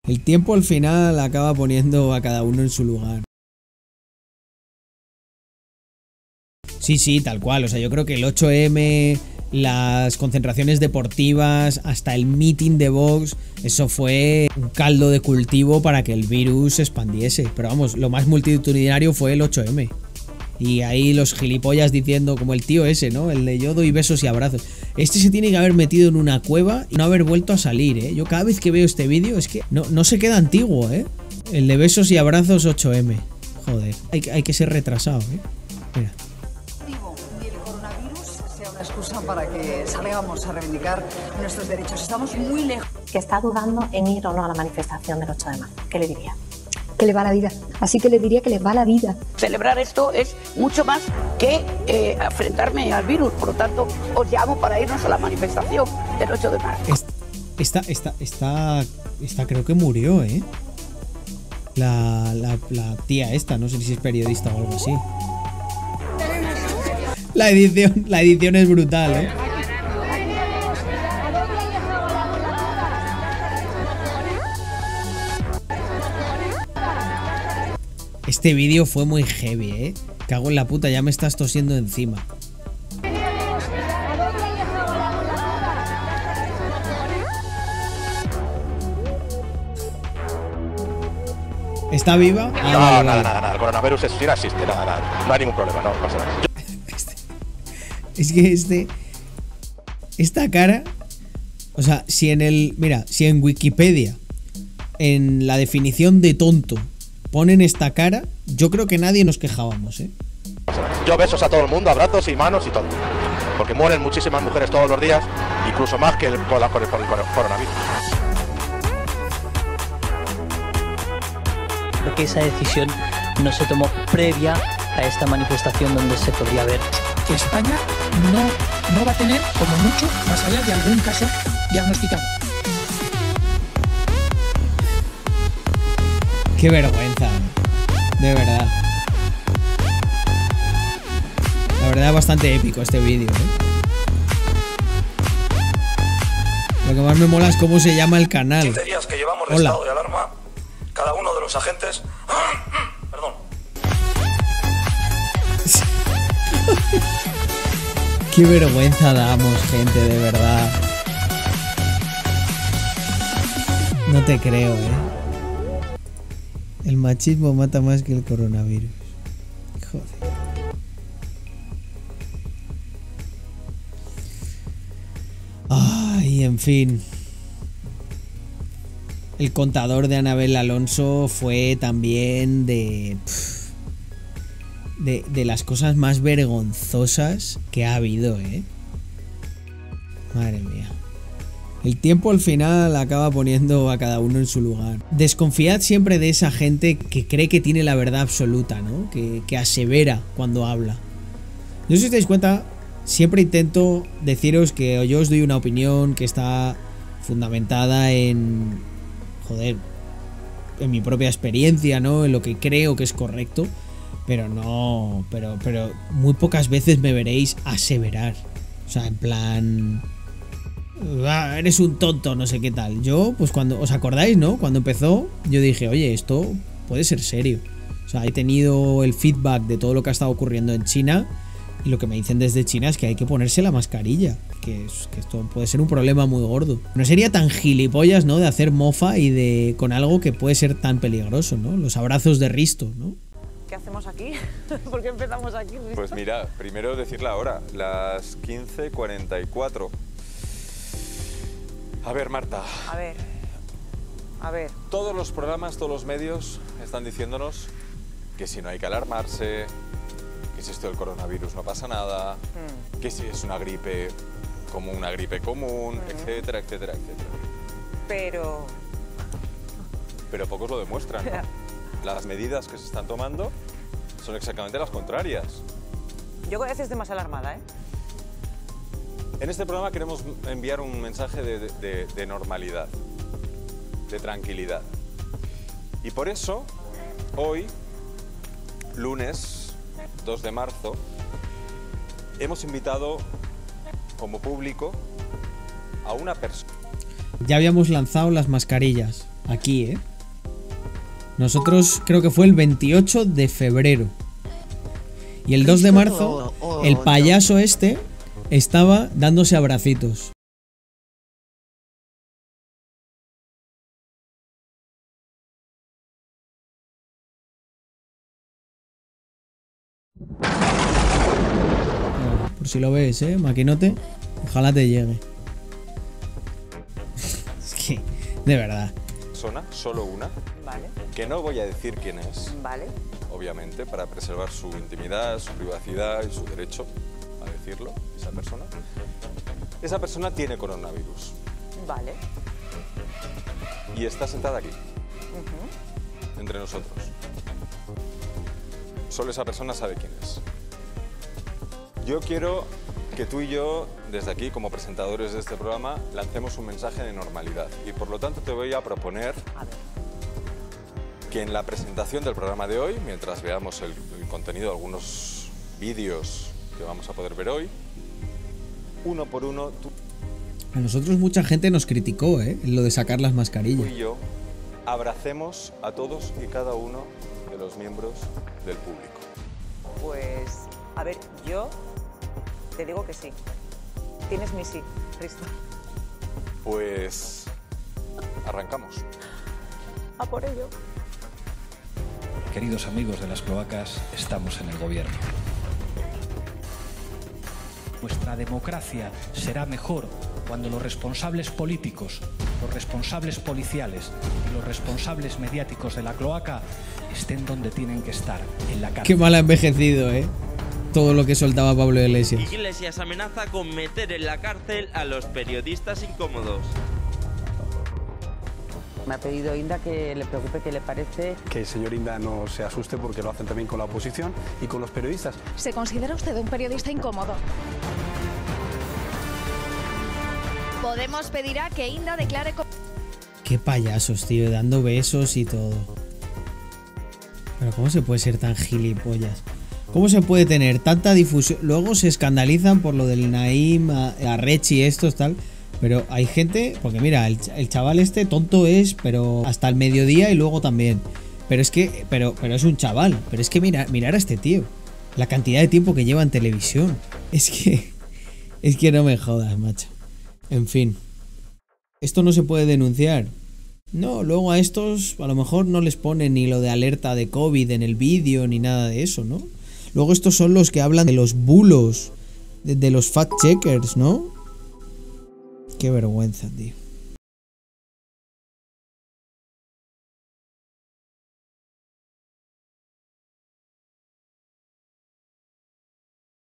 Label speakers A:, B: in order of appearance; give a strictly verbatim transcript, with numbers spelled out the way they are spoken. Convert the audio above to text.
A: El tiempo al final acaba poniendo a cada uno en su lugar. Sí, sí, tal cual. O sea, yo creo que el ocho eme, las concentraciones deportivas, hasta el meeting de Vox, eso fue un caldo de cultivo para que el virus se expandiese. Pero vamos, lo más multitudinario fue el ocho eme. Y ahí los gilipollas diciendo, como el tío ese, ¿no? El de yo doy besos y abrazos. Este se tiene que haber metido en una cueva y no haber vuelto a salir, ¿eh? Yo cada vez que veo este vídeo es que no, no se queda antiguo, ¿eh? El de besos y abrazos ocho eme. Joder, hay, hay que ser retrasado, ¿eh? Mira.
B: Y el coronavirus sea una excusa para que salgamos a reivindicar nuestros derechos. Estamos muy lejos.
C: Que está dudando en ir o no a la manifestación del ocho de marzo. ¿Qué le diría?
D: Que le va la vida. Así que le diría que le va la vida.
E: Celebrar esto es mucho más que eh, enfrentarme al virus. Por lo tanto, os llamo para irnos a la manifestación del ocho de marzo.
A: Esta, esta, esta, esta creo que murió, ¿eh? La, la, la tía esta, no sé si es periodista o algo así. La edición, la edición es brutal, ¿eh? Este vídeo fue muy heavy, ¿eh? Cago en la puta, ya me estás tosiendo encima. ¿Está viva? Ah,
F: no,
A: vale,
F: nada,
A: vale.
F: nada, nada. El coronavirus es, sí no existe, nada, nada. No hay ningún problema, no pasa nada.
A: Este, es que este... Esta cara... O sea, si en el... Mira, si en Wikipedia, en la definición de tonto, ponen esta cara, yo creo que nadie nos quejábamos, ¿eh?
F: Yo besos a todo el mundo, abrazos y manos y todo. Porque mueren muchísimas mujeres todos los días, incluso más que el, con, la, con, el, con el coronavirus.
G: Creo que esa decisión no se tomó previa a esta manifestación donde se podría ver.
H: Que España no, no va a tener, como mucho, más allá de algún caso diagnosticado.
A: Qué vergüenza, de verdad. La verdad es bastante épico este vídeo, ¿eh? Lo que más me mola es cómo se llama el canal.
I: quince días que llevamos de
A: Hola.
I: estado de alarma, cada uno de los agentes... Perdón.
A: Qué vergüenza damos, gente, de verdad. No te creo, ¿eh? El machismo mata más que el coronavirus. Joder. Ay, en fin. El contador de Anabel Alonso fue también de, pff, de... De las cosas más vergonzosas que ha habido, ¿eh? Madre mía. El tiempo al final acaba poniendo a cada uno en su lugar. Desconfiad siempre de esa gente que cree que tiene la verdad absoluta, ¿no? Que, que asevera cuando habla. Yo, si os dais cuenta, siempre intento deciros que yo os doy una opinión que está fundamentada en... Joder, en mi propia experiencia, ¿no? En lo que creo que es correcto. Pero no... Pero, pero muy pocas veces me veréis aseverar. O sea, en plan... Ah, eres un tonto, no sé qué tal. Yo, pues cuando... ¿Os acordáis, no? Cuando empezó, yo dije, oye, esto puede ser serio. O sea, he tenido el feedback de todo lo que ha estado ocurriendo en China. Y lo que me dicen desde China es que hay que ponerse la mascarilla. Que, es, que esto puede ser un problema muy gordo. No sería tan gilipollas, ¿no? De hacer mofa y de... Con algo que puede ser tan peligroso, ¿no? Los abrazos de Risto, ¿no?
J: ¿Qué hacemos aquí? ¿Por qué empezamos aquí, Risto?
K: Pues mira, primero decir la hora. Las quince cuarenta y cuatro. A ver, Marta.
J: A ver. A ver.
K: Todos los programas, todos los medios están diciéndonos que si no hay que alarmarse, que si esto del coronavirus no pasa nada, mm. que si es una gripe como una gripe común, mm. etcétera, etcétera, etcétera.
J: Pero...
K: Pero pocos lo demuestran, ¿no? Las medidas que se están tomando son exactamente las contrarias.
J: Yo a veces estoy más alarmada, ¿eh?
K: En este programa queremos enviar un mensaje de, de, de normalidad, de tranquilidad. Y por eso, hoy, lunes dos de marzo, hemos invitado como público a una persona.
A: Ya habíamos lanzado las mascarillas. Aquí, ¿eh? Nosotros creo que fue el veintiocho de febrero. Y el dos de marzo, el payaso este estaba dándose abracitos. Por si lo ves, ¿eh? Maquinote. Ojalá te llegue. Es que, de verdad.
K: Persona, solo una.
J: Vale.
K: Que no voy a decir quién es.
J: Vale.
K: Obviamente, para preservar su intimidad, su privacidad y su derecho a decirlo, esa persona. Esa persona tiene coronavirus.
J: Vale.
K: Y está sentada aquí,
J: Uh-huh.
K: entre nosotros. Solo esa persona sabe quién es. Yo quiero que tú y yo, desde aquí, como presentadores de este programa, lancemos un mensaje de normalidad. Y por lo tanto te voy a proponer
J: A ver.
K: que en la presentación del programa de hoy, mientras veamos el, el contenido de algunos vídeos que vamos a poder ver hoy, uno por uno, tú,
A: A nosotros mucha gente nos criticó, ¿eh? Lo de sacar las
K: tú
A: mascarillas.
K: y yo abracemos a todos y cada uno de los miembros del público.
J: Pues, a ver, yo te digo que sí. Tienes mi sí, Risto.
K: Pues arrancamos.
J: A por ello.
L: Queridos amigos de las cloacas, estamos en el gobierno. Nuestra democracia será mejor cuando los responsables políticos, los responsables policiales y los responsables mediáticos de la cloaca estén donde tienen que estar, en la cárcel.
A: Qué mal ha envejecido, ¿eh? Todo lo que soltaba Pablo Iglesias.
M: Iglesias amenaza con meter en la cárcel a los periodistas incómodos.
N: Me ha pedido Inda que le preocupe qué le parece.
O: Que el señor Inda no se asuste porque lo hacen también con la oposición y con los periodistas.
P: ¿Se considera usted un periodista incómodo? Podemos pedir a que Inda declare...
A: Qué payasos, tío, dando besos y todo. Pero ¿cómo se puede ser tan gilipollas? ¿Cómo se puede tener tanta difusión? Luego se escandalizan por lo del Naim, a, a Rechi, estos, tal. Pero hay gente, porque mira, el, el chaval este tonto es, pero hasta el mediodía y luego también. Pero es que, pero, pero es un chaval. Pero es que mira, mirar a este tío. La cantidad de tiempo que lleva en televisión. Es que, es que no me jodas, macho. En fin. Esto no se puede denunciar. No, luego a estos a lo mejor no les ponen ni lo de alerta de COVID en el vídeo ni nada de eso, ¿no? Luego estos son los que hablan de los bulos, de, de los fact checkers, ¿no? Qué vergüenza, tío.